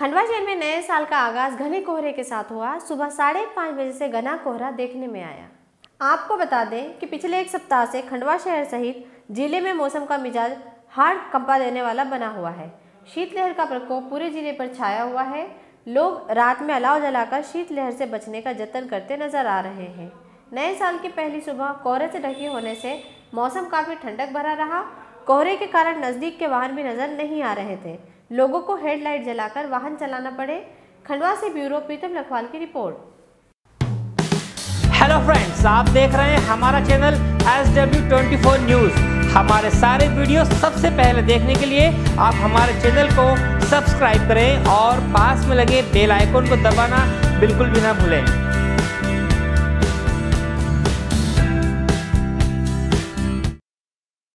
खंडवा शहर में नए साल का आगाज घने कोहरे के साथ हुआ। सुबह 5:30 बजे से घना कोहरा देखने में आया। आपको बता दें कि पिछले एक सप्ताह से खंडवा शहर सहित जिले में मौसम का मिजाज हाड़ कंपा देने वाला बना हुआ है। शीतलहर का प्रकोप पूरे जिले पर छाया हुआ है। लोग रात में अलाव जलाकर शीतलहर से बचने का जतन करते नजर आ रहे हैं। नए साल की पहली सुबह कोहरे से ढकी होने से मौसम काफी ठंडक भरा रहा। कोहरे के कारण नजदीक के वाहन भी नजर नहीं आ रहे थे। लोगों को हेडलाइट जलाकर वाहन चलाना पड़े। खंडवा से ब्यूरो प्रीतम लखवाल की रिपोर्ट। हेलो फ्रेंड्स, आप देख रहे हैं हमारा चैनल SW24 न्यूज़। हमारे सारे वीडियो सबसे पहले देखने के लिए आप हमारे चैनल को सब्सक्राइब करें और पास में लगे बेल आइकन को दबाना बिल्कुल भी ना भूलें।